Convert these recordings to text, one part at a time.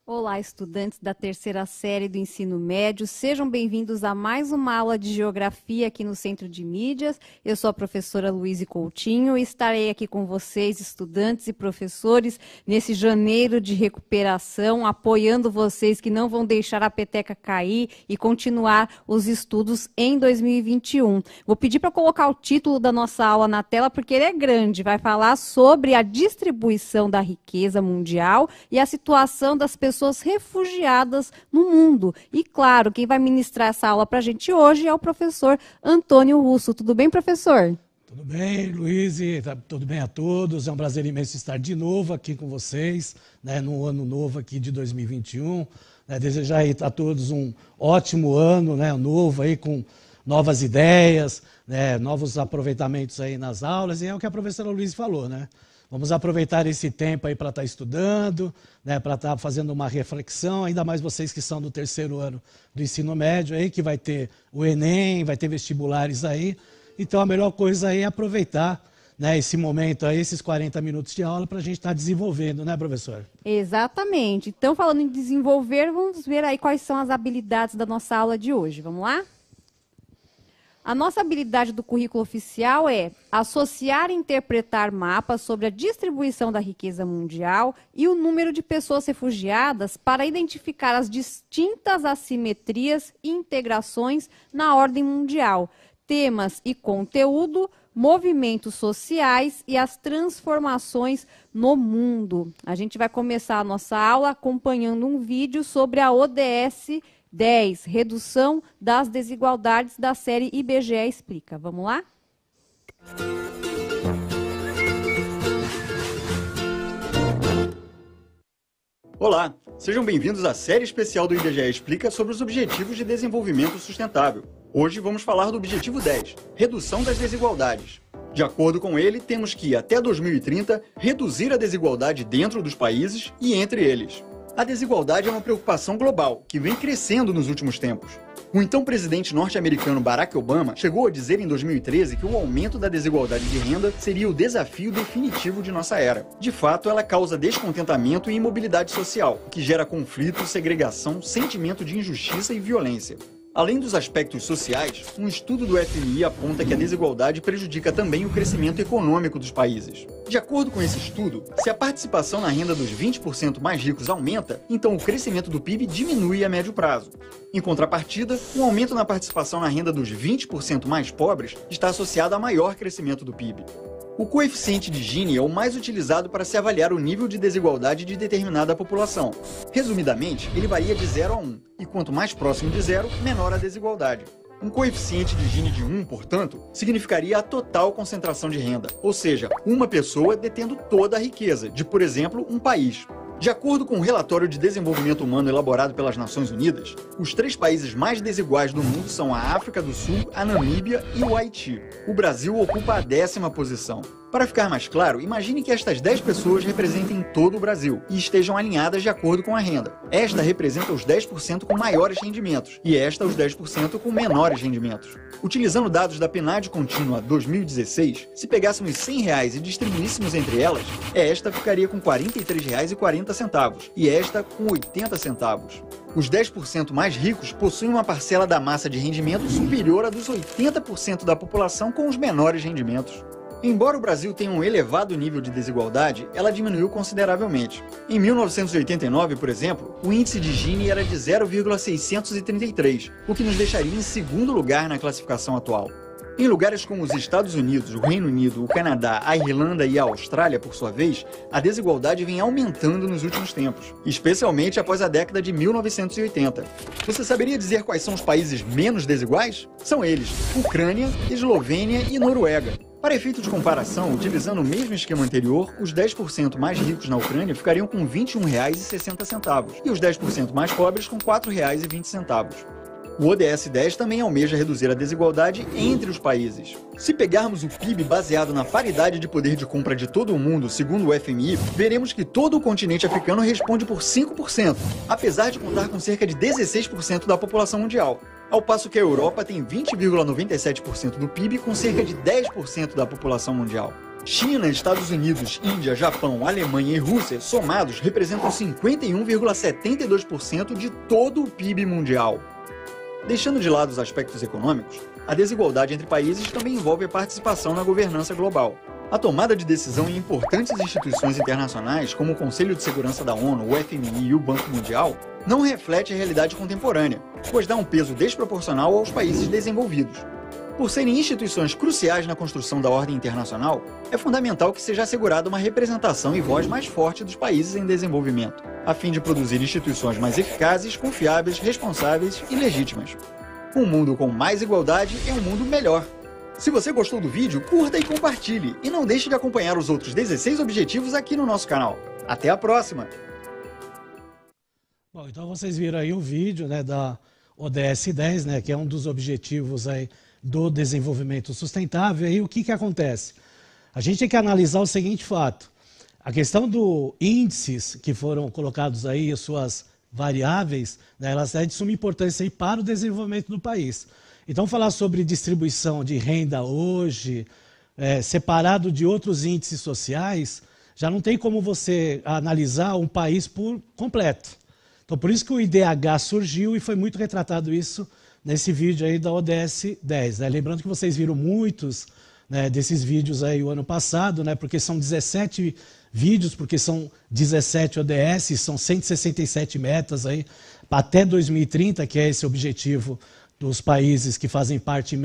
Olá, estudantes da terceira série do ensino médio, sejam bem-vindos a mais uma aula de geografia aqui no Centro de Mídias. Eu sou a professora Luíse Coutinho e estarei aqui com vocês, estudantes e professores, nesse janeiro de recuperação, apoiando vocês que não vão deixar a peteca cair e continuar os estudos em 2021. Vou pedir para colocar o título da nossa aula na tela porque ele é grande, vai falar sobre a distribuição da riqueza mundial e a situação das pessoas refugiadas no mundo. E, claro, quem vai ministrar essa aula para a gente hoje é o professor Antônio Russo. Tudo bem, professor? Tudo bem, Luiz, tudo bem a todos. É um prazer imenso estar de novo aqui com vocês, né, no ano novo aqui de 2021. Desejar aí a todos um ótimo ano, né, novo aí com novas ideias, né, novos aproveitamentos aí nas aulas. E é o que a professora Luiz falou, né? Vamos aproveitar esse tempo aí para estar estudando, né, para estar fazendo uma reflexão, ainda mais vocês que são do terceiro ano do ensino médio, aí, que vai ter o Enem, vai ter vestibulares aí. Então a melhor coisa aí é aproveitar, né, esse momento aí, esses 40 minutos de aula para a gente estar desenvolvendo, né, professor? Exatamente. Então, falando em desenvolver, vamos ver aí quais são as habilidades da nossa aula de hoje. Vamos lá? A nossa habilidade do currículo oficial é associar e interpretar mapas sobre a distribuição da riqueza mundial e o número de pessoas refugiadas para identificar as distintas assimetrias e integrações na ordem mundial, temas e conteúdo, movimentos sociais e as transformações no mundo. A gente vai começar a nossa aula acompanhando um vídeo sobre a ODS 10, redução das desigualdades da série IBGE Explica. Vamos lá? Olá, sejam bem-vindos à série especial do IBGE Explica sobre os Objetivos de Desenvolvimento Sustentável. Hoje vamos falar do Objetivo 10, redução das desigualdades. De acordo com ele, temos que, até 2030, reduzir a desigualdade dentro dos países e entre eles. A desigualdade é uma preocupação global, que vem crescendo nos últimos tempos. O então presidente norte-americano Barack Obama chegou a dizer em 2013 que o aumento da desigualdade de renda seria o desafio definitivo de nossa era. De fato, ela causa descontentamento e imobilidade social, o que gera conflito, segregação, sentimento de injustiça e violência. Além dos aspectos sociais, um estudo do FMI aponta que a desigualdade prejudica também o crescimento econômico dos países. De acordo com esse estudo, se a participação na renda dos 20% mais ricos aumenta, então o crescimento do PIB diminui a médio prazo. Em contrapartida, um aumento na participação na renda dos 20% mais pobres está associado a maior crescimento do PIB. O coeficiente de Gini é o mais utilizado para se avaliar o nível de desigualdade de determinada população. Resumidamente, ele varia de 0 a 1, e quanto mais próximo de 0, menor a desigualdade. Um coeficiente de Gini de 1, portanto, significaria a total concentração de renda, ou seja, uma pessoa detendo toda a riqueza de, por exemplo, um país. De acordo com o relatório de desenvolvimento humano elaborado pelas Nações Unidas, os 3 países mais desiguais do mundo são a África do Sul, a Namíbia e o Haiti. O Brasil ocupa a 10ª posição. Para ficar mais claro, imagine que estas 10 pessoas representem todo o Brasil e estejam alinhadas de acordo com a renda. Esta representa os 10% com maiores rendimentos e esta os 10% com menores rendimentos. Utilizando dados da PNAD Contínua 2016, se pegássemos R$100 e distribuíssemos entre elas, esta ficaria com R$ 43,40 e esta com 80 centavos. Os 10% mais ricos possuem uma parcela da massa de rendimento superior à dos 80% da população com os menores rendimentos. Embora o Brasil tenha um elevado nível de desigualdade, ela diminuiu consideravelmente. Em 1989, por exemplo, o índice de Gini era de 0,633, o que nos deixaria em segundo lugar na classificação atual. Em lugares como os Estados Unidos, o Reino Unido, o Canadá, a Irlanda e a Austrália, por sua vez, a desigualdade vem aumentando nos últimos tempos, especialmente após a década de 1980. Você saberia dizer quais são os países menos desiguais? São eles: Ucrânia, Eslovênia e Noruega. Para efeito de comparação, utilizando o mesmo esquema anterior, os 10% mais ricos na Ucrânia ficariam com R$ 21,60 e os 10% mais pobres com R$ 4,20. O ODS 10 também almeja reduzir a desigualdade entre os países. Se pegarmos o PIB baseado na paridade de poder de compra de todo o mundo, segundo o FMI, veremos que todo o continente africano responde por 5%, apesar de contar com cerca de 16% da população mundial. Ao passo que a Europa tem 20,97% do PIB com cerca de 10% da população mundial. China, Estados Unidos, Índia, Japão, Alemanha e Rússia, somados, representam 51,72% de todo o PIB mundial. Deixando de lado os aspectos econômicos, a desigualdade entre países também envolve a participação na governança global. A tomada de decisão em importantes instituições internacionais, como o Conselho de Segurança da ONU, o FMI e o Banco Mundial, não reflete a realidade contemporânea, pois dá um peso desproporcional aos países desenvolvidos. Por serem instituições cruciais na construção da ordem internacional, é fundamental que seja assegurada uma representação e voz mais forte dos países em desenvolvimento, a fim de produzir instituições mais eficazes, confiáveis, responsáveis e legítimas. Um mundo com mais igualdade é um mundo melhor. Se você gostou do vídeo, curta e compartilhe, e não deixe de acompanhar os outros 16 objetivos aqui no nosso canal. Até a próxima! Bom, então vocês viram aí o vídeo, né, da ODS 10, né, que é um dos objetivos aí do desenvolvimento sustentável. E aí o que acontece? A gente tem que analisar o seguinte fato. A questão dos índices que foram colocados aí, as suas variáveis, né, elas é de suma importância aí para o desenvolvimento do país. Então, falar sobre distribuição de renda hoje, separado de outros índices sociais, já não tem como você analisar um país por completo. Então, por isso que o IDH surgiu e foi muito retratado isso nesse vídeo aí da ODS 10. Né? Lembrando que vocês viram muitos, né, desses vídeos aí o ano passado, né, porque são 17 vídeos, porque são 17 ODS, são 167 metas aí, até 2030, que é esse objetivo dos países que fazem parte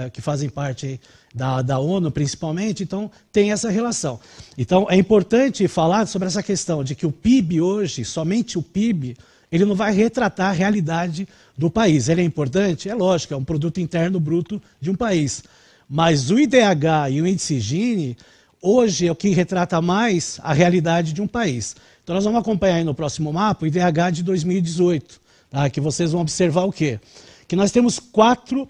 da ONU, principalmente. Então, tem essa relação. Então, é importante falar sobre essa questão de que o PIB hoje, somente o PIB, ele não vai retratar a realidade do país. Ele é importante? É lógico, é um produto interno bruto de um país. Mas o IDH e o índice Gini, hoje é o que retrata mais a realidade de um país. Então, nós vamos acompanhar aí no próximo mapa o IDH de 2018, tá? Que vocês vão observar o quê? Que nós temos 4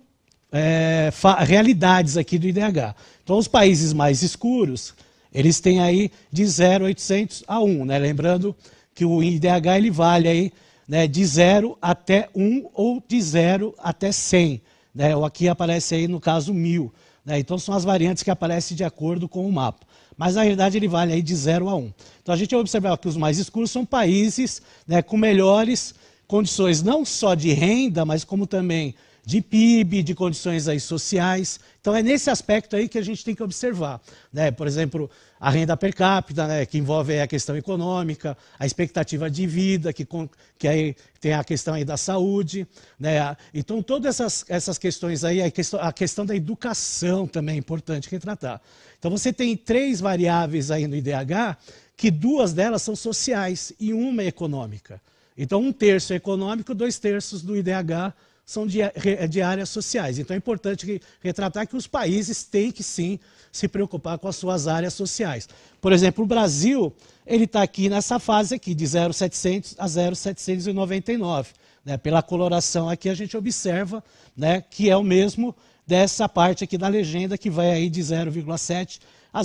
realidades aqui do IDH. Então, os países mais escuros, eles têm aí de 0,800 a 1, né? Lembrando que o IDH ele vale aí, né, de 0 até 1 ou de 0 até 100. Né? Aqui aparece aí, no caso, 1000. Né? Então, são as variantes que aparecem de acordo com o mapa. Mas, na realidade, ele vale aí de 0 a 1. Então, a gente vai observar que os mais escuros são países, né, com melhores condições não só de renda, mas como também de PIB, de condições aí sociais. Então é nesse aspecto aí que a gente tem que observar, né? Por exemplo, a renda per capita, né, que envolve a questão econômica, a expectativa de vida, que aí tem a questão aí da saúde, né? Então todas essas questões aí, a questão da educação também é importante retratar. Então você tem 3 variáveis aí no IDH, que 2 delas são sociais e uma é econômica. Então, 1/3 é econômico, 2/3 do IDH são de áreas sociais. Então, é importante retratar que os países têm que, sim, se preocupar com as suas áreas sociais. Por exemplo, o Brasil, ele está aqui nessa fase aqui, de 0,700 a 0,799. Né? Pela coloração aqui, a gente observa, né, que é o mesmo dessa parte aqui da legenda, que vai aí de 0,7 a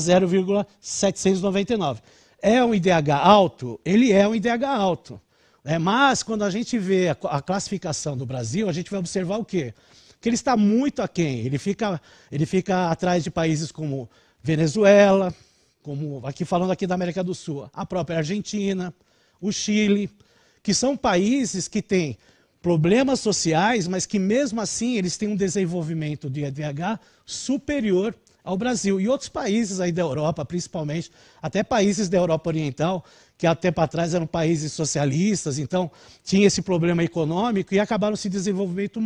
0,799. É um IDH alto? Ele é um IDH alto. Mas, quando a gente vê a classificação do Brasil, a gente vai observar o quê? Que ele está muito aquém. Ele fica atrás de países como Venezuela, como falando aqui da América do Sul, a própria Argentina, o Chile, que são países que têm problemas sociais, mas que mesmo assim eles têm um desenvolvimento de IDH superior ao Brasil. E outros países aí da Europa, principalmente, até países da Europa Oriental, que há tempo atrás eram países socialistas, então tinha esse problema econômico e acabaram se desenvolvendo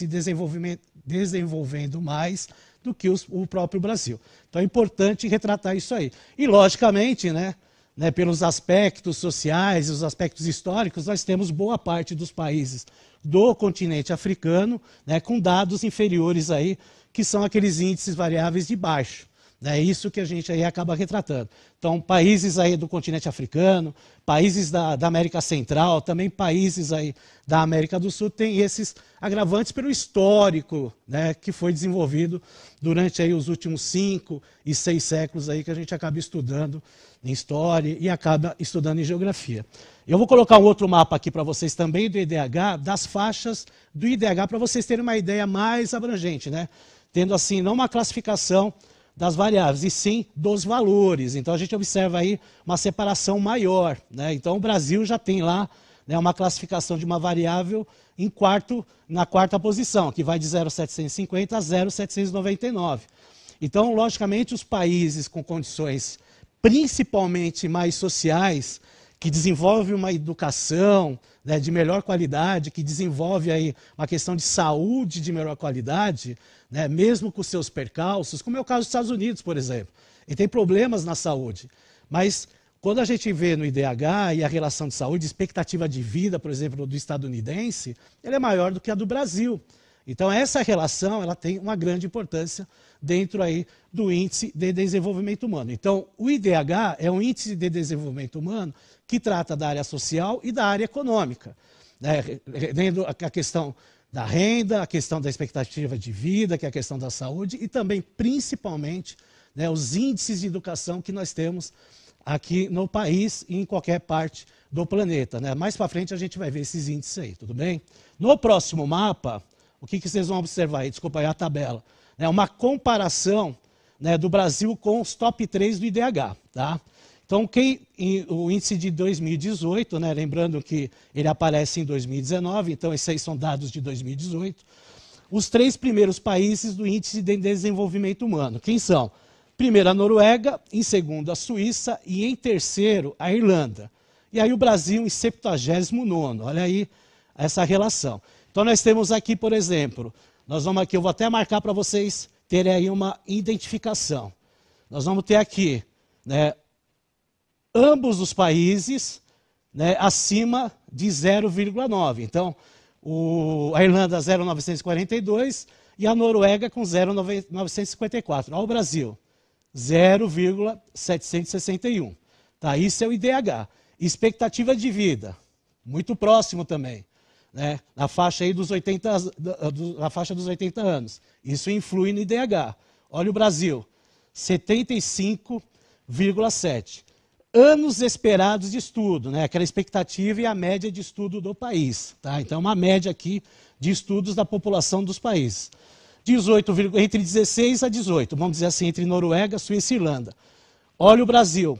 mais do que o próprio Brasil. Então é importante retratar isso aí. E, logicamente, né, pelos aspectos sociais e os aspectos históricos, nós temos boa parte dos países do continente africano, né, com dados inferiores aí, que são aqueles índices variáveis de baixo. É isso que a gente aí acaba retratando. Então, países aí do continente africano, países da América Central, também países aí da América do Sul, têm esses agravantes pelo histórico, né, que foi desenvolvido durante aí os últimos 5 e 6 séculos aí, que a gente acaba estudando em história e acaba estudando em geografia. Eu vou colocar um outro mapa aqui para vocês também do IDH, das faixas do IDH, para vocês terem uma ideia mais abrangente, né? Tendo assim, não uma classificação das variáveis, e sim dos valores. Então a gente observa aí uma separação maior, né? Então o Brasil já tem lá, né, uma classificação de uma variável na quarta posição, que vai de 0,750 a 0,799. Então, logicamente, os países com condições principalmente mais sociais, que desenvolvem uma educação, né, de melhor qualidade, que desenvolve aí uma questão de saúde de melhor qualidade, né, mesmo com seus percalços, como é o caso dos Estados Unidos, por exemplo. Ele tem problemas na saúde, mas quando a gente vê no IDH e a relação de saúde, expectativa de vida, por exemplo, do estadunidense, ela é maior do que a do Brasil. Então essa relação ela tem uma grande importância dentro aí do Índice de Desenvolvimento Humano. Então o IDH é um Índice de Desenvolvimento Humano que trata da área social e da área econômica, né? Tendo a questão da renda, a questão da expectativa de vida, que é a questão da saúde, e também, principalmente, né, os índices de educação que nós temos aqui no país e em qualquer parte do planeta, né? Mais para frente a gente vai ver esses índices aí, tudo bem? No próximo mapa, o que vocês vão observar aí? Desculpa aí a tabela. É uma comparação, né, do Brasil com os top 3 do IDH, tá? Então, o índice de 2018, né, lembrando que ele aparece em 2019, então esses aí são dados de 2018. Os 3 primeiros países do Índice de Desenvolvimento Humano, quem são? Primeiro a Noruega, em segundo a Suíça e em terceiro a Irlanda. E aí o Brasil em 79º, olha aí essa relação. Então nós temos aqui, por exemplo, eu vou até marcar para vocês terem aí uma identificação. Nós vamos ter aqui, né, ambos os países, né, acima de 0,9. Então, a Irlanda 0,942 e a Noruega com 0,954. Olha o Brasil, 0,761. Tá, isso é o IDH. Expectativa de vida, muito próximo também, né, na faixa aí dos 80 anos. Isso influi no IDH. Olha o Brasil, 75,7. Anos esperados de estudo, né? Aquela expectativa e a média de estudo do país. Tá? Então, uma média aqui de estudos da população dos países. Entre 16 a 18, vamos dizer assim, entre Noruega, Suíça e Irlanda. Olha o Brasil,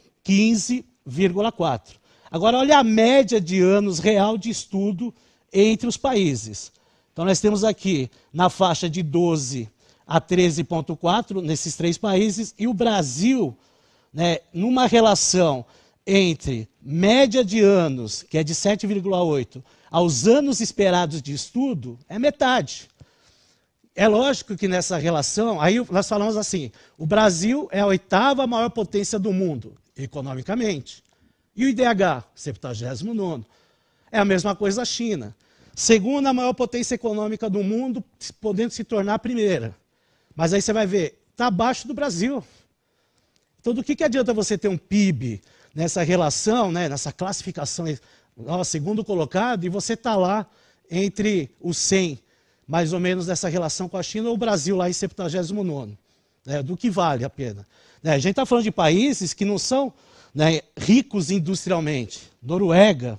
15,4. Agora, olha a média de anos real de estudo entre os países. Então, nós temos aqui na faixa de 12 a 13,4 nesses 3 países, e o Brasil, né, numa relação entre média de anos, que é de 7,8, aos anos esperados de estudo, é metade. É lógico que nessa relação, aí nós falamos assim, o Brasil é a 8ª maior potência do mundo, economicamente. E o IDH, 79º. É a mesma coisa a China. 2ª maior potência econômica do mundo, podendo se tornar a 1ª. Mas aí você vai ver, está abaixo do Brasil. Então, do que adianta você ter um PIB nessa relação, né, nessa classificação, segundo colocado, e você está lá entre os 100, mais ou menos, nessa relação com a China, ou o Brasil lá em 79º, né, do que vale a pena. Né, a gente está falando de países que não são, né, ricos industrialmente. Noruega,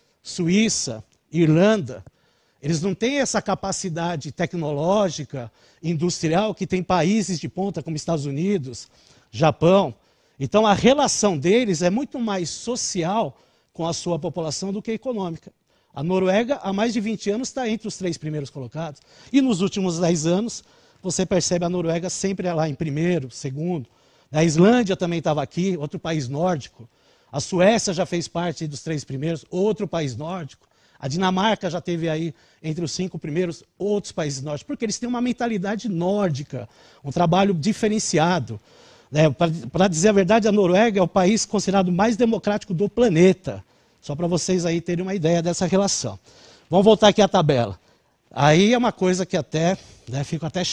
Suíça, Irlanda, eles não têm essa capacidade tecnológica, industrial, que tem países de ponta como Estados Unidos, Japão. Então a relação deles é muito mais social com a sua população do que econômica. A Noruega, há mais de 20 anos, está entre os 3 primeiros colocados. E nos últimos 10 anos, você percebe a Noruega sempre lá em primeiro, segundo. A Islândia também estava aqui, outro país nórdico. A Suécia já fez parte dos 3 primeiros, outro país nórdico. A Dinamarca já teve aí entre os 5 primeiros, outros países nórdicos, porque eles têm uma mentalidade nórdica, um trabalho diferenciado. Para dizer a verdade, a Noruega é o país considerado mais democrático do planeta. Só para vocês aí terem uma ideia dessa relação. Vamos voltar aqui à tabela. Aí é uma coisa que até, né, fico até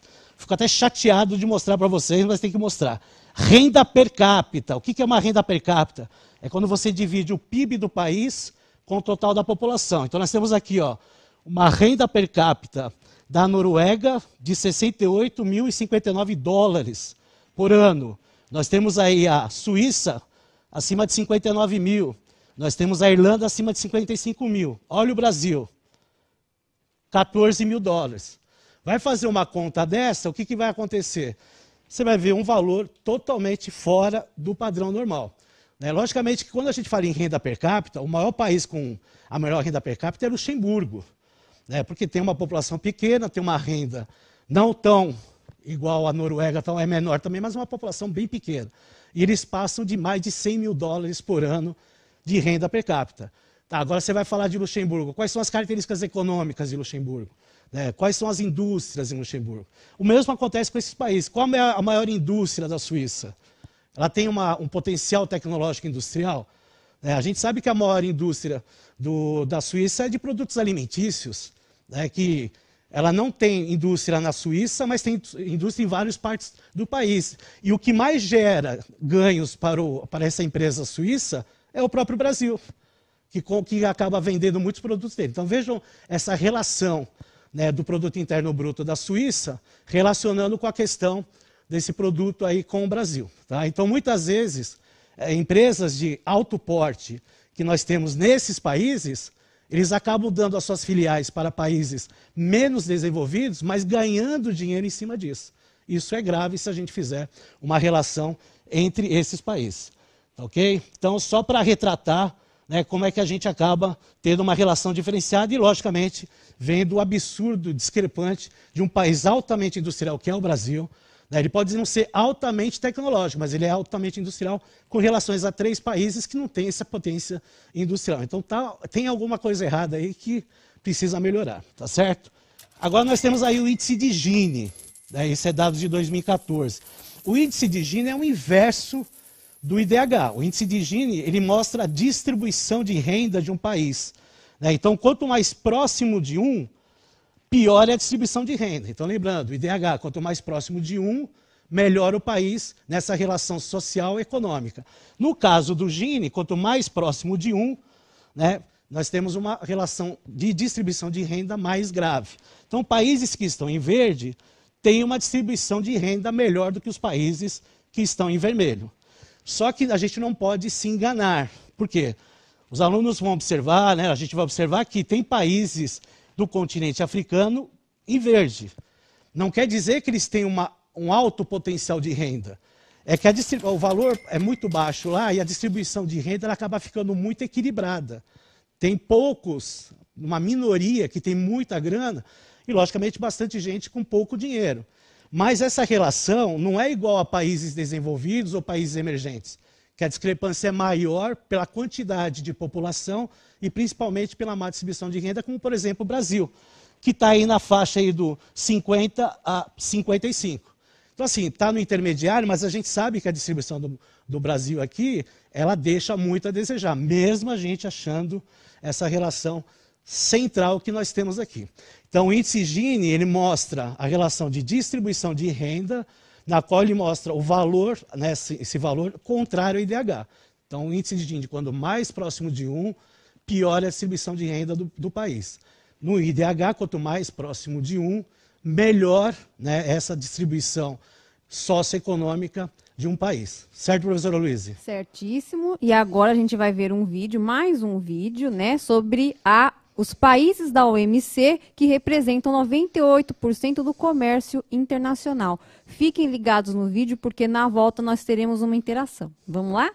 chateado de mostrar para vocês, mas tem que mostrar. Renda per capita. O que é uma renda per capita? É quando você divide o PIB do país com o total da população. Então nós temos aqui, ó, uma renda per capita da Noruega de 68.059 dólares por ano. Nós temos aí a Suíça acima de 59 mil. Nós temos a Irlanda acima de 55 mil. Olha o Brasil, 14 mil dólares. Vai fazer uma conta dessa, o que vai acontecer? você vai ver um valor totalmente fora do padrão normal. Logicamente que quando a gente fala em renda per capita, o maior país com a maior renda per capita é Luxemburgo, porque tem uma população pequena, tem uma renda não tão igual à Noruega, então é menor também, mas uma população bem pequena. E eles passam de mais de 100 mil dólares por ano de renda per capita. Tá, agora você vai falar de Luxemburgo. Quais são as características econômicas de Luxemburgo? Quais são as indústrias em Luxemburgo? O mesmo acontece com esses países. Qual é a maior indústria da Suíça? Ela tem um potencial tecnológico industrial? A gente sabe que a maior indústria da Suíça é de produtos alimentícios, que ela não tem indústria na Suíça, mas tem indústria em várias partes do país. E o que mais gera ganhos para essa empresa suíça é o próprio Brasil, que acaba vendendo muitos produtos dele. Então vejam essa relação do produto interno bruto da Suíça, relacionando com a questão desse produto aí com o Brasil. Tá? Então muitas vezes, empresas de alto porte que nós temos nesses países, eles acabam dando as suas filiais para países menos desenvolvidos, mas ganhando dinheiro em cima disso. Isso é grave se a gente fizer uma relação entre esses países. Ok? Então, só para retratar como é que a gente acaba tendo uma relação diferenciada e, logicamente, vendo o absurdo discrepante de um país altamente industrial, que é o Brasil. Ele pode não ser altamente tecnológico, mas ele é altamente industrial com relações a 3 países que não têm essa potência industrial. Então tem alguma coisa errada aí que precisa melhorar, tá certo? Agora nós temos aí o índice de Gini, esse é dado de 2014. O índice de Gini é o inverso do IDH. O índice de Gini, ele mostra a distribuição de renda de um país. Então, quanto mais próximo de um, pior é a distribuição de renda. Então, lembrando, o IDH, quanto mais próximo de um, melhor o país nessa relação social e econômica. No caso do Gini, quanto mais próximo de um, nós temos uma relação de distribuição de renda mais grave. Então, países que estão em verde têm uma distribuição de renda melhor do que os países que estão em vermelho. Só que a gente não pode se enganar. Por quê? Os alunos vão observar, a gente vai observar que tem países do continente africano em verde. Não quer dizer que eles têm um alto potencial de renda. É que o valor é muito baixo lá e a distribuição de renda ela acaba ficando muito equilibrada. Tem poucos, uma minoria que tem muita grana e, logicamente, bastante gente com pouco dinheiro. Mas essa relação não é igual a países desenvolvidos ou países emergentes, que a discrepância é maior pela quantidade de população e principalmente pela má distribuição de renda, como, por exemplo, o Brasil, que está aí na faixa aí do 50 a 55. Então, assim, está no intermediário, mas a gente sabe que a distribuição do Brasil aqui, ela deixa muito a desejar, mesmo a gente achando essa relação central que nós temos aqui. Então, o índice Gini, ele mostra a relação de distribuição de renda, na qual ele mostra o valor, esse valor contrário ao IDH. Então, o índice de Gini, quando mais próximo de 1, pior é a distribuição de renda do país. No IDH, quanto mais próximo de 1, melhor essa distribuição socioeconômica de um país. Certo, professora Luísa? Certíssimo. E agora a gente vai ver mais um vídeo, sobre os países da OMC que representam 98% do comércio internacional. Fiquem ligados no vídeo porque na volta nós teremos uma interação. Vamos lá?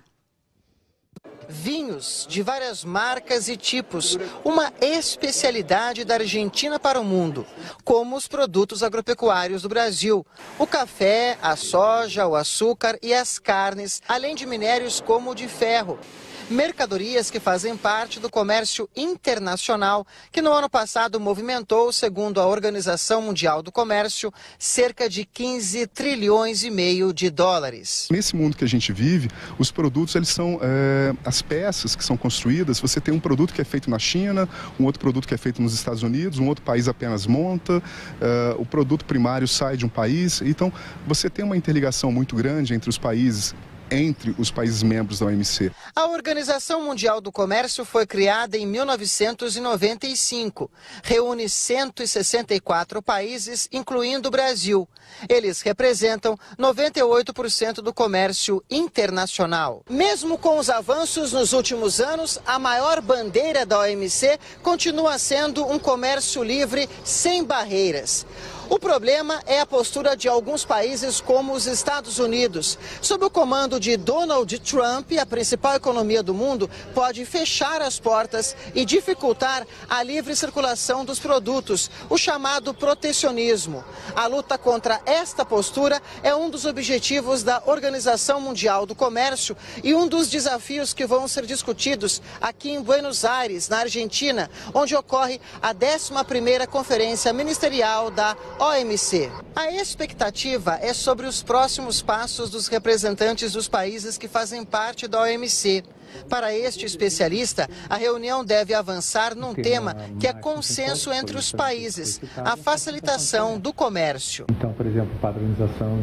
Vinhos de várias marcas e tipos, uma especialidade da Argentina para o mundo, como os produtos agropecuários do Brasil, o café, a soja, o açúcar e as carnes, além de minérios como o de ferro. Mercadorias que fazem parte do comércio internacional, que no ano passado movimentou, segundo a Organização Mundial do Comércio, cerca de 15 trilhões e meio de dólares. Nesse mundo que a gente vive, os produtos, eles são as peças que são construídas. Você tem um produto que é feito na China, um outro produto que é feito nos Estados Unidos, um outro país apenas monta, o produto primário sai de um país. Então, você tem uma interligação muito grande entre os países membros da OMC. A Organização Mundial do Comércio foi criada em 1995. Reúne 164 países, incluindo o Brasil. Eles representam 98% do comércio internacional. Mesmo com os avanços nos últimos anos, a maior bandeira da OMC continua sendo um comércio livre sem barreiras. O problema é a postura de alguns países como os Estados Unidos. Sob o comando de Donald Trump, a principal economia do mundo pode fechar as portas e dificultar a livre circulação dos produtos, o chamado protecionismo. A luta contra esta postura é um dos objetivos da Organização Mundial do Comércio e um dos desafios que vão ser discutidos aqui em Buenos Aires, na Argentina, onde ocorre a 11ª Conferência Ministerial da OMC. A expectativa é sobre os próximos passos dos representantes dos países que fazem parte da OMC. Para este especialista, a reunião deve avançar num tema que é consenso entre os países, a facilitação do comércio. Então, por exemplo, padronização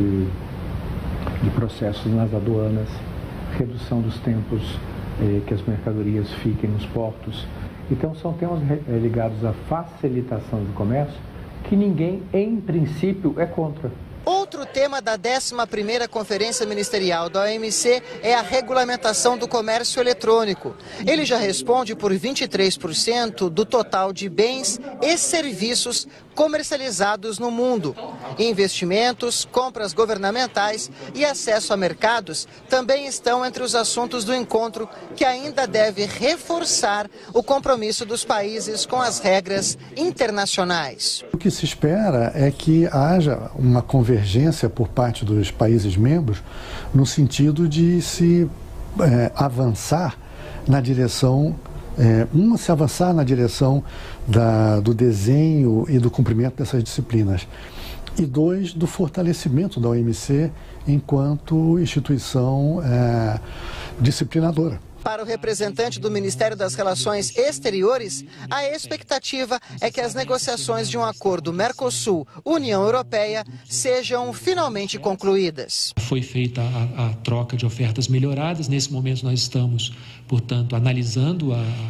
de processos nas aduanas, redução dos tempos que as mercadorias fiquem nos portos. Então, são temas ligados à facilitação do comércio que ninguém, em princípio, é contra. Outro tema da 11ª Conferência Ministerial da OMC é a regulamentação do comércio eletrônico. Ele já responde por 23% do total de bens e serviços comercializados no mundo. Investimentos, compras governamentais e acesso a mercados também estão entre os assuntos do encontro, que ainda deve reforçar o compromisso dos países com as regras internacionais. O que se espera é que haja uma convergência por parte dos países membros no sentido de se avançar na direção se avançar na direção do desenho e do cumprimento dessas disciplinas. E 2, do fortalecimento da OMC enquanto instituição disciplinadora. Para o representante do Ministério das Relações Exteriores, a expectativa é que as negociações de um acordo Mercosul-União Europeia sejam finalmente concluídas. Foi feita a troca de ofertas melhoradas. Nesse momento nós estamos, portanto, analisando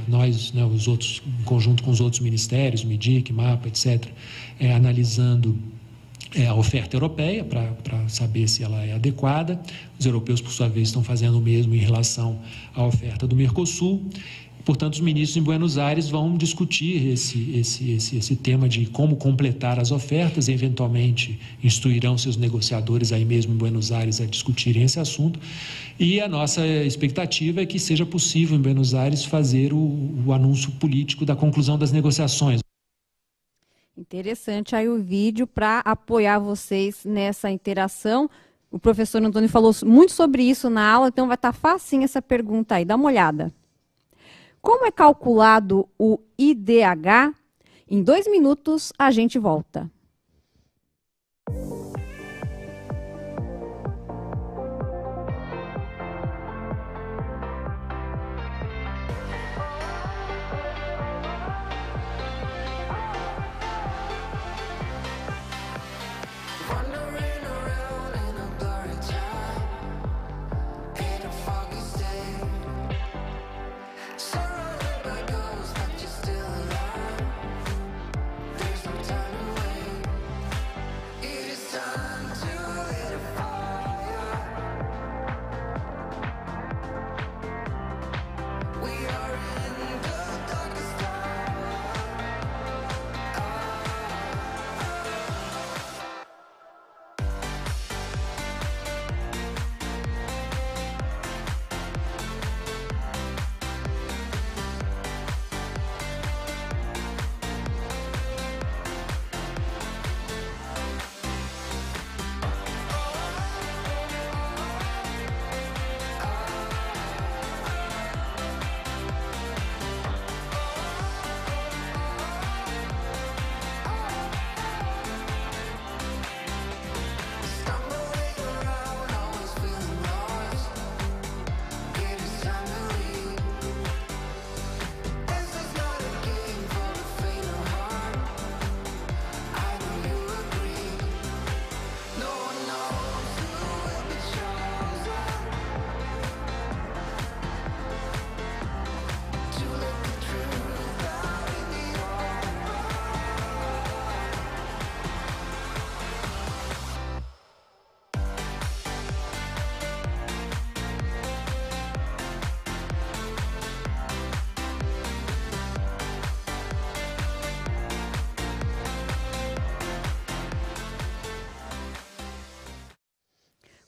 os outros, em conjunto com os outros ministérios, MIDIC, MAPA, etc., analisando a oferta europeia para saber se ela é adequada. Os europeus, por sua vez, estão fazendo o mesmo em relação à oferta do Mercosul. Portanto, os ministros em Buenos Aires vão discutir esse tema de como completar as ofertas e, eventualmente, instruirão seus negociadores aí mesmo em Buenos Aires a discutirem esse assunto. E a nossa expectativa é que seja possível em Buenos Aires fazer o anúncio político da conclusão das negociações. Interessante aí o vídeo para apoiar vocês nessa interação. O professor Antônio falou muito sobre isso na aula, então vai estar facinho essa pergunta aí, dá uma olhada. Como é calculado o IDH? Em 2 minutos a gente volta. Turn away.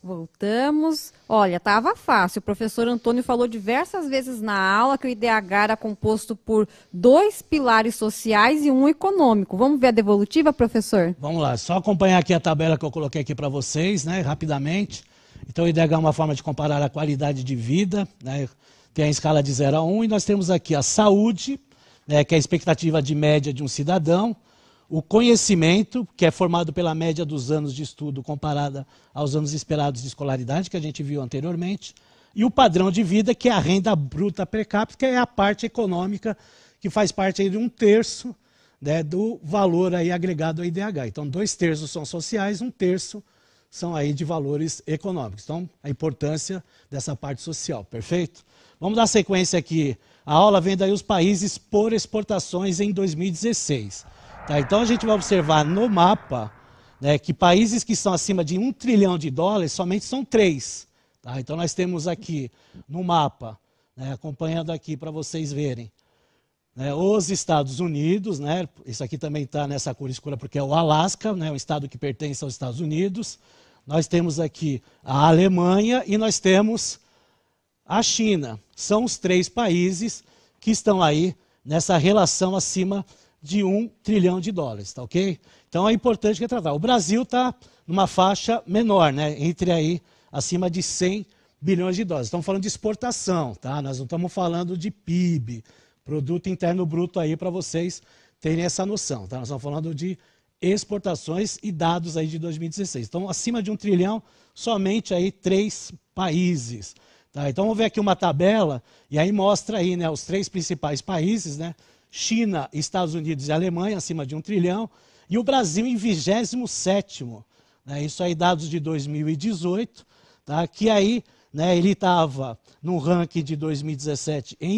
Voltamos. Olha, estava fácil. O professor Antônio falou diversas vezes na aula que o IDH era composto por 2 pilares sociais e 1 econômico. Vamos ver a devolutiva, professor? Vamos lá, só acompanhar aqui a tabela que eu coloquei aqui para vocês, né, rapidamente. Então, o IDH é uma forma de comparar a qualidade de vida, né, tem a escala de 0 a 1, e nós temos aqui a saúde, né, que é a expectativa de média de um cidadão, o conhecimento, que é formado pela média dos anos de estudo comparada aos anos esperados de escolaridade, que a gente viu anteriormente, e o padrão de vida, que é a renda bruta per capita, que é a parte econômica, que faz parte aí de 1/3, né, do valor aí agregado ao IDH. Então, 2/3 são sociais, 1/3 são aí de valores econômicos. Então, a importância dessa parte social, perfeito? Vamos dar sequência aqui. A aula vem daí os países por exportações em 2016. Tá, então a gente vai observar no mapa, né, que países que estão acima de $1 trilhão somente são 3. Tá? Então nós temos aqui no mapa, né, acompanhando aqui para vocês verem, né, os Estados Unidos, né, isso aqui também está nessa cor escura porque é o Alasca, né, um estado que pertence aos Estados Unidos. Nós temos aqui a Alemanha e nós temos a China. São os 3 países que estão aí nessa relação acima de $1 trilhão, tá ok? Então é importante retratar. O Brasil está numa faixa menor, né? Entre aí, acima de $100 bilhões. Estamos falando de exportação, tá? Nós não estamos falando de PIB, Produto Interno Bruto aí para vocês terem essa noção, tá? Nós estamos falando de exportações e dados aí de 2016. Então, acima de $1 trilhão, somente aí 3 países. Tá? Então, vamos ver aqui uma tabela, e aí mostra aí, né, os 3 principais países, né? China, Estados Unidos e Alemanha, acima de $1 trilhão, e o Brasil em 27º. Né, isso aí, dados de 2018, tá, que aí, né, ele estava no ranking de 2017 em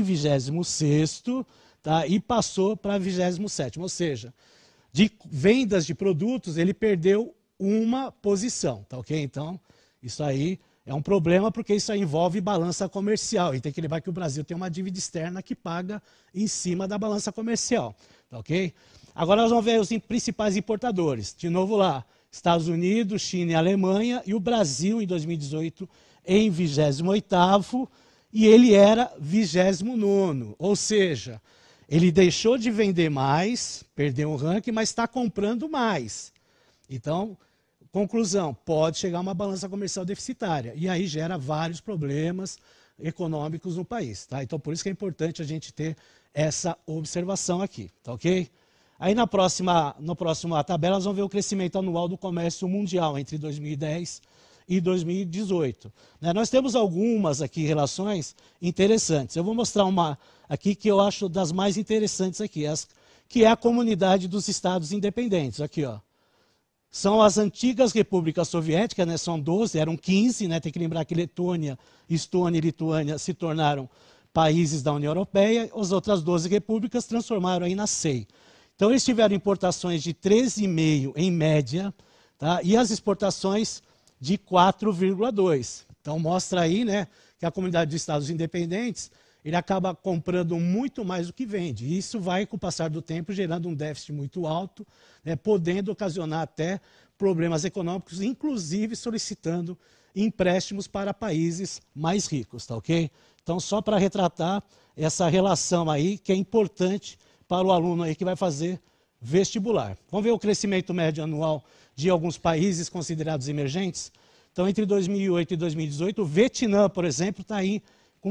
26º, tá, e passou para 27º, ou seja, de vendas de produtos, ele perdeu uma posição, tá ok? Então, isso aí é um problema porque isso aí envolve balança comercial. E tem que lembrar que o Brasil tem uma dívida externa que paga em cima da balança comercial. Tá ok? Agora nós vamos ver os principais importadores. De novo lá, Estados Unidos, China e Alemanha. E o Brasil, em 2018, em 28º. E ele era 29º. Ou seja, ele deixou de vender mais, perdeu o ranking, mas está comprando mais. Então, conclusão, pode chegar a uma balança comercial deficitária. E aí gera vários problemas econômicos no país. Tá? Então, por isso que é importante a gente ter essa observação aqui. Tá ok? Aí na próxima tabela, nós vamos ver o crescimento anual do comércio mundial entre 2010 e 2018. Né? Nós temos algumas aqui relações interessantes. Eu vou mostrar uma aqui que eu acho das mais interessantes aqui, que é a comunidade dos estados independentes. Aqui, ó. São as antigas repúblicas soviéticas, né? São 12, eram 15, né? Tem que lembrar que Letônia, Estônia e Lituânia se tornaram países da União Europeia, as outras 12 repúblicas transformaram aí na SEI. Então eles tiveram importações de 13,5 em média, tá? E as exportações de 4,2. Então mostra aí, né, que a comunidade de estados independentes, ele acaba comprando muito mais do que vende. E isso vai, com o passar do tempo, gerando um déficit muito alto, né, podendo ocasionar até problemas econômicos, inclusive solicitando empréstimos para países mais ricos, tá ok? Então, só para retratar essa relação aí, que é importante para o aluno aí que vai fazer vestibular. Vamos ver o crescimento médio anual de alguns países considerados emergentes? Então, entre 2008 e 2018, o Vietnã, por exemplo, está aí com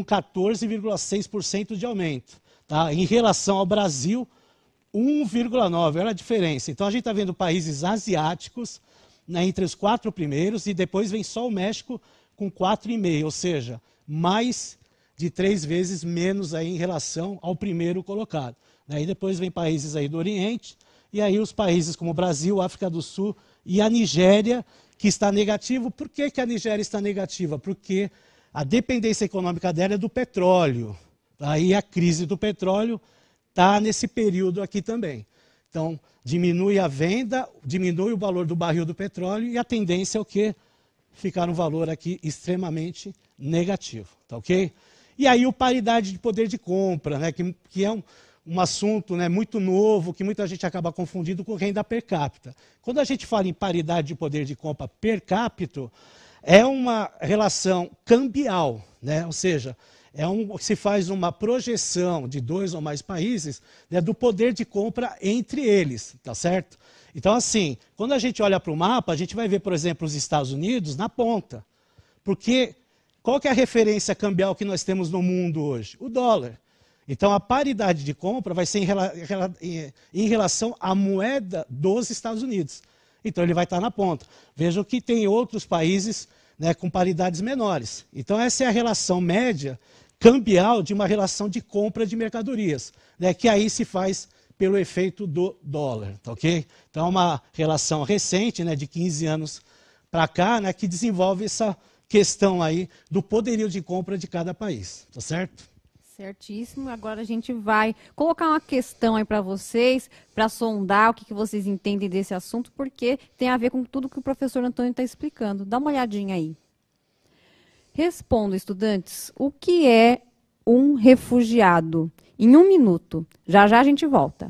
14,6% de aumento. Tá? Em relação ao Brasil, 1,9%. Olha a diferença. Então, a gente está vendo países asiáticos, né, entre os 4 primeiros, e depois vem só o México com 4,5%, ou seja, mais de 3 vezes menos aí em relação ao primeiro colocado. Né? E depois vem países aí do Oriente, e aí os países como o Brasil, África do Sul e a Nigéria, que está negativo. Por que a Nigéria está negativa? Porque a dependência econômica dela é do petróleo. Aí a crise do petróleo está nesse período aqui também. Então, diminui a venda, diminui o valor do barril do petróleo e a tendência é o quê? Ficar um valor aqui extremamente negativo. Tá ok? E aí o paridade de poder de compra, né, que é um assunto, né, muito novo, que muita gente acaba confundindo com renda per capita. Quando a gente fala em paridade de poder de compra per capita, é uma relação cambial, né? Ou seja, se faz uma projeção de 2 ou mais países, né, do poder de compra entre eles, tá certo? Então, assim, quando a gente olha para o mapa, a gente vai ver, por exemplo, os Estados Unidos na ponta. Porque qual que é a referência cambial que nós temos no mundo hoje? O dólar. Então, a paridade de compra vai ser em relação à moeda dos Estados Unidos. Então, ele vai estar na ponta. Vejam que tem outros países, né, com paridades menores. Então, essa é a relação média cambial de uma relação de compra de mercadorias, né, que aí se faz pelo efeito do dólar, tá ok? Então, é uma relação recente, né, de 15 anos para cá, né, que desenvolve essa questão aí do poderio de compra de cada país, tá certo? Certíssimo. Agora a gente vai colocar uma questão aí para vocês, para sondar o que vocês entendem desse assunto, porque tem a ver com tudo que o professor Antônio está explicando. Dá uma olhadinha aí. Responda, estudantes, o que é um refugiado? Em 1 minuto. Já já a gente volta.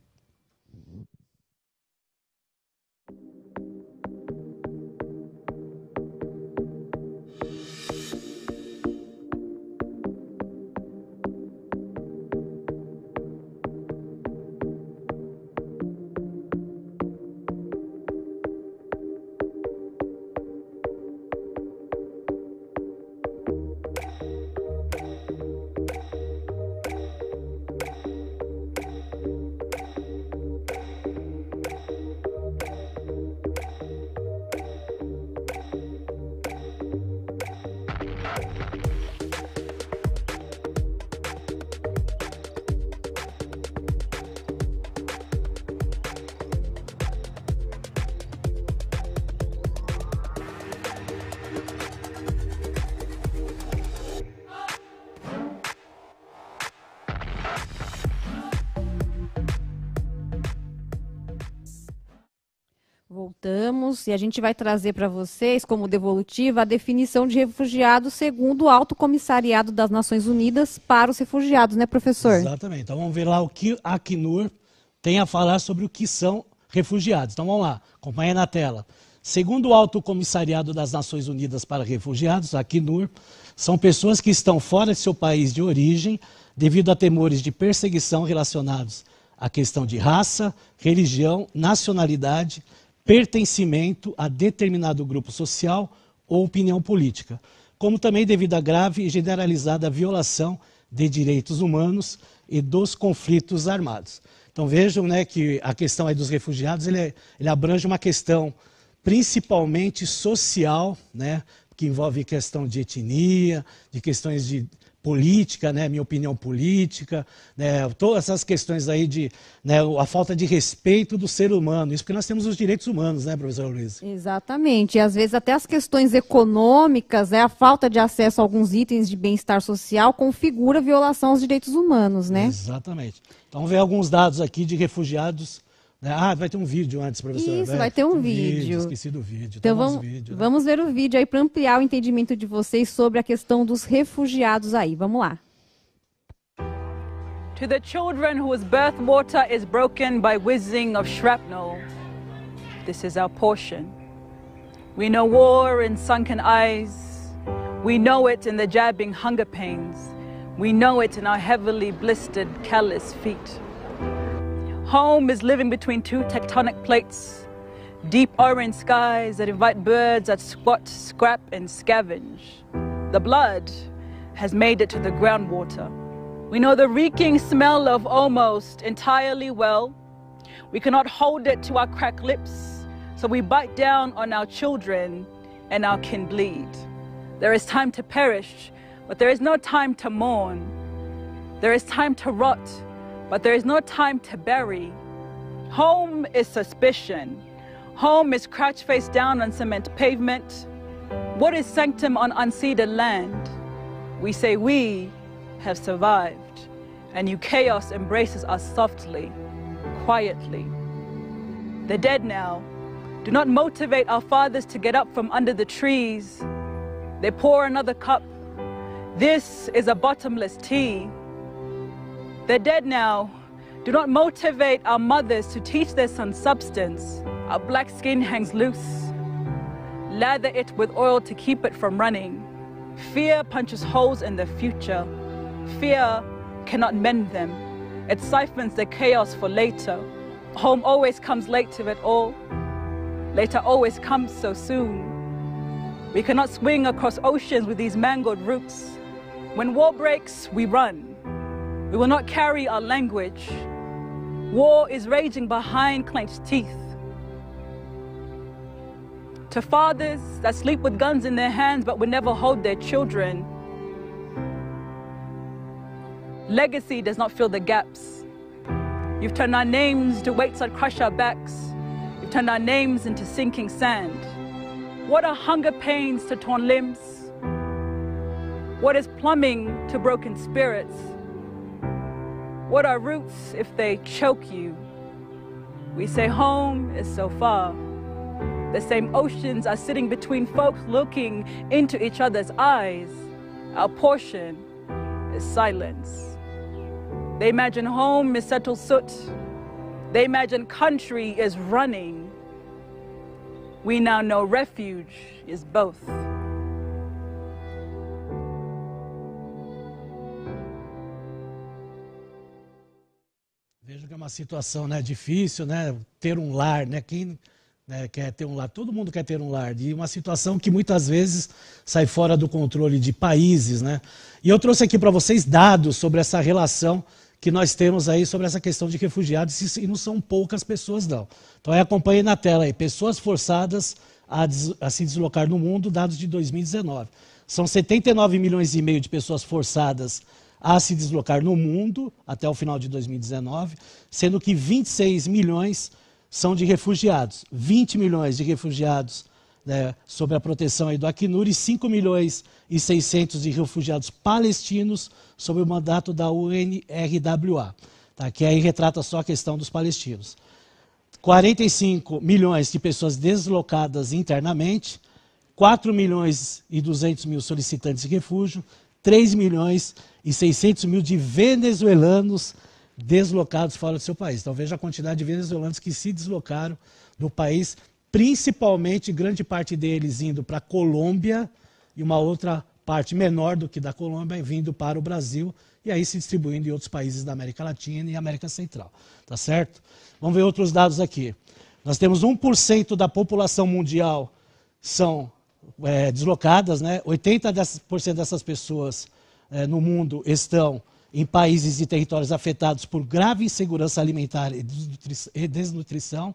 Voltamos e a gente vai trazer para vocês, como devolutiva, a definição de refugiado segundo o Alto Comissariado das Nações Unidas para os Refugiados, né, professor? Exatamente. Então vamos ver lá o que a Acnur tem a falar sobre o que são refugiados. Então vamos lá, acompanha na tela. Segundo o Alto Comissariado das Nações Unidas para Refugiados, a Acnur, são pessoas que estão fora de seu país de origem devido a temores de perseguição relacionados à questão de raça, religião, nacionalidade, pertencimento a determinado grupo social ou opinião política, como também devido à grave e generalizada violação de direitos humanos e dos conflitos armados. Então vejam, né, que a questão aí dos refugiados ele abrange uma questão principalmente social, né, que envolve questão de etnia, de questões de política, né, minha opinião política, né, todas essas questões aí de, né, a falta de respeito do ser humano, isso porque nós temos os direitos humanos, né, professor Luiz? Exatamente, e às vezes até as questões econômicas, né, a falta de acesso a alguns itens de bem-estar social configura violação aos direitos humanos, né? Exatamente. Então vamos ver alguns dados aqui de refugiados. Ah, vai ter um vídeo antes, professor. Isso, vai ter um vídeo. Esqueci do vídeo. Então vamos ver o vídeo aí para ampliar o entendimento de vocês sobre a questão dos refugiados aí. Vamos lá. To the children whose birth water is broken by whizzing of shrapnel, this is our portion. We know war in sunken eyes. We know it in the jabbing hunger pains. We know it in our heavily blistered, callous feet. Home is living between 2 tectonic plates, deep orange skies that invite birds that squat, scrap, and scavenge. The blood has made it to the groundwater. We know the reeking smell of almost entirely well. We cannot hold it to our cracked lips, so we bite down on our children and our kin bleed. There is time to perish, but there is no time to mourn. There is time to rot, but there is no time to bury. Home is suspicion. Home is crouch face down on cement pavement. What is sanctum on unceded land? We say we have survived, and you chaos embraces us softly, quietly. The dead now do not motivate our fathers to get up from under the trees. They pour another cup. This is a bottomless tea. The dead now do not motivate our mothers to teach their sons substance. Our black skin hangs loose. lather it with oil to keep it from running. Fear punches holes in the future. Fear cannot mend them. It siphons the chaos for later. Home always comes late to it all. Later always comes so soon. We cannot swing across oceans with these mangled roots. When war breaks, we run. We will not carry our language. War is raging behind clenched teeth. To fathers that sleep with guns in their hands but would never hold their children, legacy does not fill the gaps. You've turned our names to weights that crush our backs. You've turned our names into sinking sand. What are hunger pains to torn limbs? What is plumbing to broken spirits? What are roots if they choke you? We say home is so far. The same oceans are sitting between folks looking into each other's eyes. Our portion is silence. They imagine home is settled soot. They imagine country is running. We now know refuge is both. Veja que é uma situação, né, difícil, né, ter um lar, né, quem, né, quer ter um lar, todo mundo quer ter um lar, e uma situação que muitas vezes sai fora do controle de países, né. E eu trouxe aqui para vocês dados sobre essa relação que nós temos aí sobre essa questão de refugiados, e não são poucas pessoas não. Então aí acompanhe na tela aí, pessoas forçadas a se deslocar no mundo, dados de 2019. São 79 milhões e meio de pessoas forçadas a se deslocar no mundo até o final de 2019, sendo que 26 milhões são de refugiados. 20 milhões de refugiados, né, sob a proteção aí do Acnur, e 5 milhões e 600 de refugiados palestinos sob o mandato da UNRWA, tá, que aí retrata só a questão dos palestinos. 45 milhões de pessoas deslocadas internamente, 4 milhões e 200 mil solicitantes de refúgio, 3 milhões e 600 mil de venezuelanos deslocados fora do seu país. Então veja a quantidade de venezuelanos que se deslocaram do país, principalmente grande parte deles indo para a Colômbia e uma outra parte menor do que da Colômbia vindo para o Brasil e aí se distribuindo em outros países da América Latina e América Central. Tá certo? Vamos ver outros dados aqui. Nós temos 1% da população mundial são deslocadas, né? 80% dessas pessoas no mundo estão em países e territórios afetados por grave insegurança alimentar e desnutrição.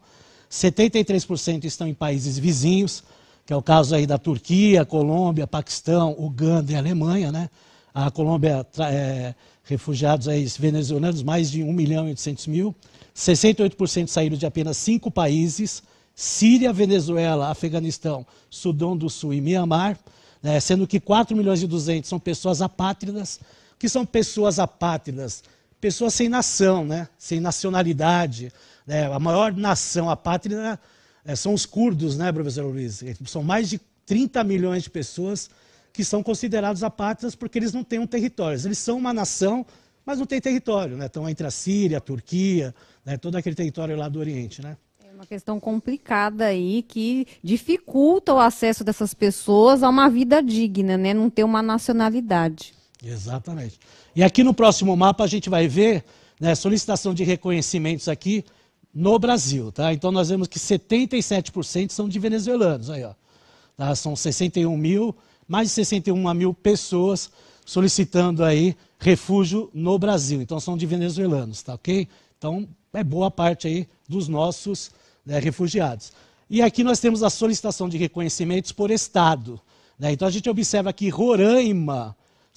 73% estão em países vizinhos, que é o caso aí da Turquia, Colômbia, Paquistão, Uganda e Alemanha, né? A Colômbia, refugiados aí, venezuelanos, mais de 1.800.000. 68% saíram de apenas 5 países, Síria, Venezuela, Afeganistão, Sudão do Sul e Mianmar, né? Sendo que 4.200.000 são pessoas apátridas. O que são pessoas apátridas? Pessoas sem nação, né? Sem nacionalidade. Né? A maior nação apátrida são os curdos, né, professor Luiz? São mais de 30 milhões de pessoas que são considerados apátridas porque eles não têm um território. Eles são uma nação, mas não têm território, né? Estão entre a Síria, a Turquia, né? Todo aquele território lá do Oriente, né? É uma questão complicada aí que dificulta o acesso dessas pessoas a uma vida digna, né? Não ter uma nacionalidade. Exatamente. E aqui no próximo mapa a gente vai ver, né, solicitação de reconhecimentos aqui no Brasil, tá? Então nós vemos que 77% são de venezuelanos, aí, ó. Tá? São 61 mil, mais de 61 mil pessoas solicitando aí refúgio no Brasil. Então são de venezuelanos, tá ok? Então é boa parte aí dos nossos, né, refugiados. E aqui nós temos a solicitação de reconhecimentos por estado, né? Então a gente observa aqui Roraima,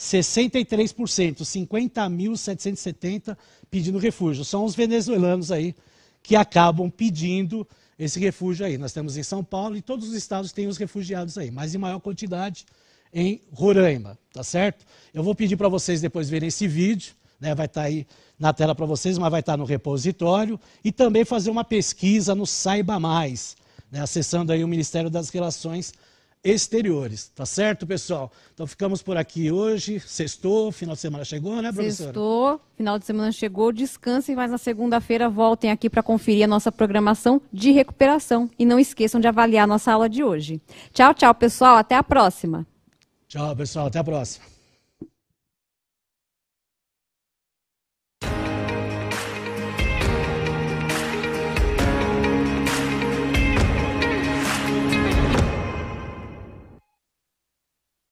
63%, 50.770 pedindo refúgio. São os venezuelanos aí que acabam pedindo esse refúgio aí. Nós temos em São Paulo e todos os estados têm os refugiados aí, mas em maior quantidade em Roraima, tá certo? Eu vou pedir para vocês depois verem esse vídeo, né? Vai estar aí na tela para vocês, mas vai estar no repositório, e também fazer uma pesquisa no Saiba Mais, né? Acessando aí o Ministério das Relações exteriores. Tá certo, pessoal? Então ficamos por aqui hoje. Sextou, final de semana chegou, né, professora? Sextou, final de semana chegou. Descansem, mas na segunda-feira voltem aqui para conferir a nossa programação de recuperação. E não esqueçam de avaliar a nossa aula de hoje. Tchau, tchau, pessoal. Até a próxima. Tchau, pessoal. Até a próxima.